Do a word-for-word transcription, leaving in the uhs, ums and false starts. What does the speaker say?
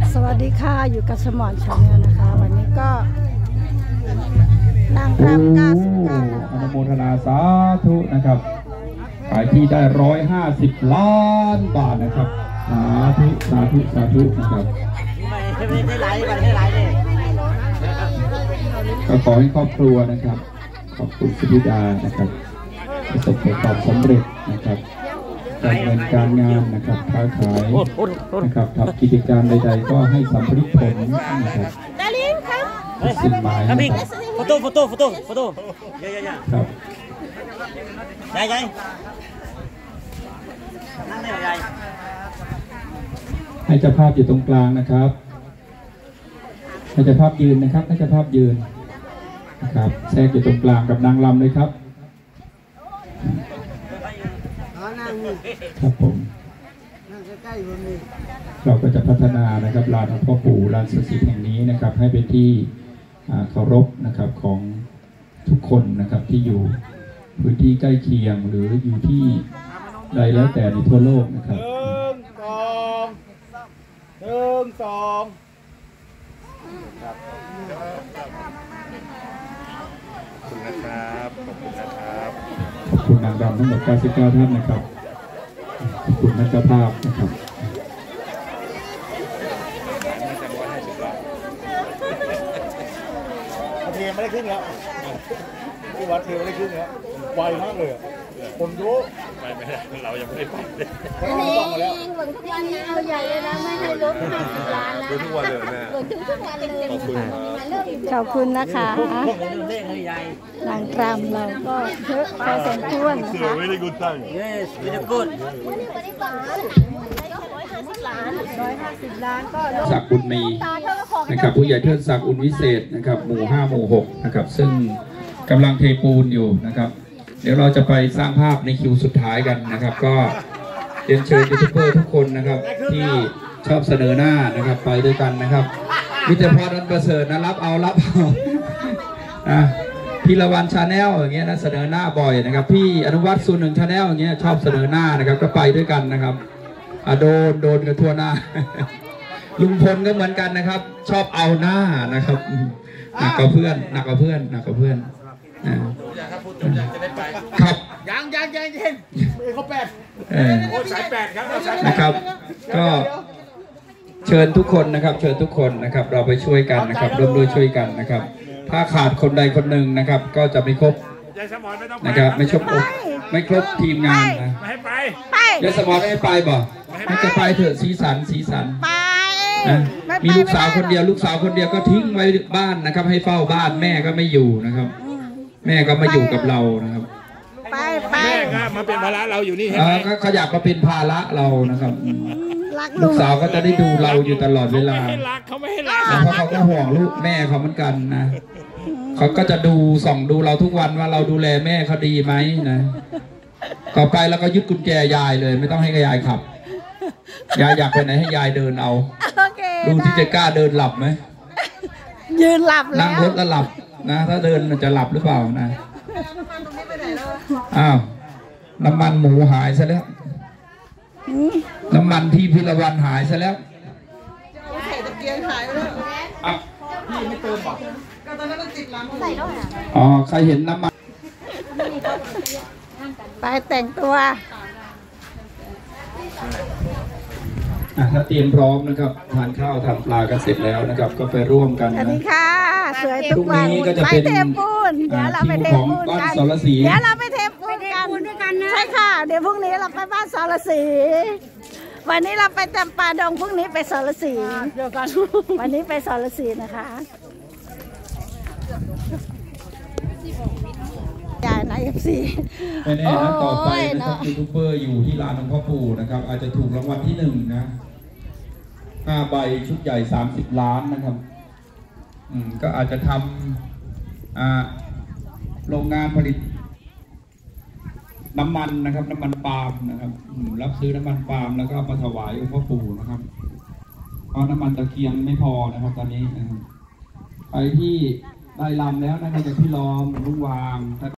สวัสดีค่ะอยู่กับสมอนชาแนลนะคะวันนี้ก็นางรำเก้าสิบเก้าอนุโมทนาสาธุนะครับขายที่ได้ร้อยห้าสิบล้านบาทนะครับสาธุสาธุสาธุนะครับก็ขอให้ครอบครัวนะครับขอบคุณสุธิดานะครับประสบความสำเร็จนะครับการเงินการงานนะครับค้าขายนะครับทำกิจการใดๆก็ให้สำเร็จผลนะครับสิ่งหมายนะครับโฟโต้โฟโต้โฟโต้โฟโต้ยายยายครับยายยายนั่งได้ไหมยายให้เจ้าภาพอยู่ตรงกลางนะครับให้เจ้าภาพยืนนะครับให้เจ้าภาพยืนนะครับแทรกอยู่ตรงกลางกับนางรำเลยครับครับผมเราก็จะพัฒนานะครับลานหลวงพ่อปู่ลานศักดิ์สิทธิ์แห่งนี้นะครับให้เป็นที่เคารพนะครับของทุกคนนะครับที่อยู่พื้นที่ใกล้เคียงหรืออยู่ที่ใดแล้วแต่ในทั่วโลกนะครับหนึ่งสองหนึ่งสองขอบคุณนะครับขอบคุณนะครับขอบคุณนางรำทั้งหมดเก้าสิบเก้าท่านนะครับขอบคุณนักเจ้าภาพนะครับเทไม่ได้ขึ้นแล้วที่วัดเทไม่ได้ขึ้นแล้วไวมากเลยคนเยอะไปไม่ได้เรายังไม่ได้ไปเลยอันนี้หวังทุกวันนะเอาใหญ่เลยนะไม่ให้ลดห้าสิบล้านนะทุกวันเลยแม่หวังทุกวันเลยขอบคุณขอบคุณนะคะนางรำเราก็เยอะพอสมควรนะคะ Very good time Yes very good ร้อยห้าสิบล้านก็ศักดิ์บุญมีนะครับผู้ใหญ่เทิดศักดิ์อุ่นวิเศษนะครับหมู่ห้าหมู่หกนะครับซึ่งกำลังเทปูนอยู่นะครับเดี๋ยวเราจะไปสร้างภาพในคิวสุดท้ายกันนะครับก็เรียนเชิญยูทูบเบอร์ทุกคนนะครับที่ชอบเสนอหน้านะครับไปด้วยกันนะครับวิทยาพรอันประเสริฐนะรับเอารับเอาอ่ะพีรวันชาแนลอย่างเงี้ยนะเสนอหน้าบ่อยนะครับพี่อนุวัฒน์ศูนย์หนึ่งชาแนลอย่างเงี้ยชอบเสนอหน้านะครับก็ไปด้วยกันนะครับอ่ะโดนโดนกันทั่วหน้าลุงพลก็เหมือนกันนะครับชอบเอาหน้านะครับหนักกว่าเพื่อนหนักกว่าเพื่อนหนักกว่าเพื่อนครับยังยังยังยังเขาแปดโอ้สายแปดครับนะครับก็เชิญทุกคนนะครับเชิญทุกคนนะครับเราไปช่วยกันนะครับร่วมด้วยช่วยกันนะครับถ้าขาดคนใดคนหนึ่งนะครับก็จะไม่ครบนะครับไม่ครบไม่ครบทีมงานนะไม่ให้ไปยายสมรไม่ให้ไปบ่ให้จะไปเถอะสีสันสีสันนะมีลูกสาวคนเดียวลูกสาวคนเดียวก็ทิ้งไว้บ้านนะครับให้เฝ้าบ้านแม่ก็ไม่อยู่นะครับแม่ก็มาอยู่กับเรานะครับไปไปแม่ก็มาเป็นภาระเราอยู่นี่ใช่ไหมก็ขยับมาเป็นภาระเรานะครับลูกสาวก็จะได้ดูเราอยู่ตลอดเวลาเขาไม่ให้รักเพราะเขาก็ห่วงลูกแม่เขาเหมือนกันนะเขาก็จะดูส่องดูเราทุกวันว่าเราดูแลแม่เขาดีไหมนะต่อไปเราก็ยึดกุญแจยายเลยไม่ต้องให้ยายขับยายอยากไปไหนให้ยายเดินเอาดูที่จะกล้าเดินหลับไหมยืนหลับแล้วนั่งรถแล้วหลับนะถ้าเดินจะหลับหรือเปล่านะอ้าวน้ำมันหมูหายซะแล้วน้ำมันที่พิรวันหายซะแล้วใส่ตะเกียงหายไปแล้วอ่ะพี่ไม่เติมป่ะก็ตอนนั้นเราติดร้านใส่แล้วอ๋อใครเห็นน้ำมันไปแต่งตัวถ้าเตรียมพร้อมนะครับทานข้าวทานปลากันเสร็จแล้วนะครับก็ไปร่วมกันสวัสดีค่ะสวยทุกวันไปเทปูนเดี๋ยวเราไปเทปูนกันเดี๋ยวเราไปเทปูนกันใช่ค่ะเดี๋ยวพรุ่งนี้เราไปบ้านสรศรีวันนี้เราไปจำปาดงพรุ่งนี้ไปสรศรีวันนี้ไปสรศรีนะคะยายนายเอฟซีไม่แน่นะต่อไปนะครับยูทูบเบอร์อยู่ที่ลานหลวงพ่อปู่นะครับอาจจะถูกรางวัลที่หนึ่งนะห้าใบชุดใหญ่สามสิบล้านนะครับอืมก็อาจจะทำอ่าโรงงานผลิตน้ำมันนะครับน้ำมันปาล์มนะครับรับซื้อน้ำมันปาล์มแล้วก็มาถวายองค์พ่อปู่นะครับเพราะน้ำมันตะเกียงไม่พอนะครับตอนนี้นะครับไปที่ได้ลำแล้วนะครับจากที่ล้อมลุงวาง